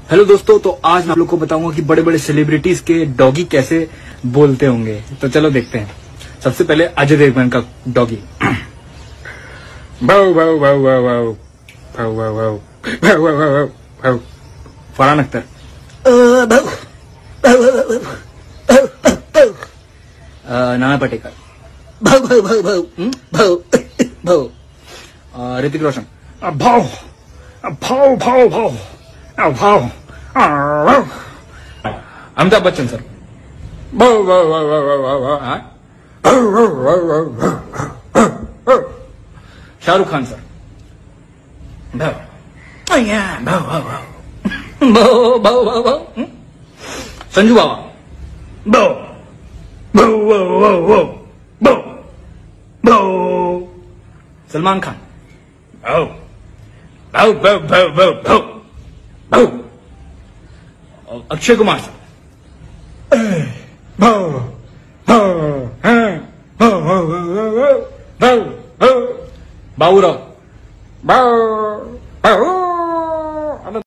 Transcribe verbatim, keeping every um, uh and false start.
Hello दोस्तों, तो आज मैं आप लोग को बताऊंगा कि बड़े बड़े सेलिब्रिटीज के डॉगी कैसे बोलते होंगे। तो चलो देखते हैं। सबसे पहले अजय देवगन का डॉगी। भाव भाव भाव भाव भाव भाव भाव भाव भाव भाव भाव भाव। फरहान अख्तर। नाना पाटेकर। भाव भाव भाव भाव भाव भाव। ऋतिक रोशन। भाव भाव भाव भाव भाव। अमिताभ बच्चन सर। भाव भाव भाव भाव भाव। शाहरुख खान सर। भाव भाव भाव भाव भाव भाव भाव। संजू बाबा। भाव भाव भाव भाव भाव भाव। सलमान खान। भाव भाव भाव भाव भाव भाव भाव। अक्षय कुमार सर। भाव भाव भाव भाव भाव। बाबूराव। भाव भाव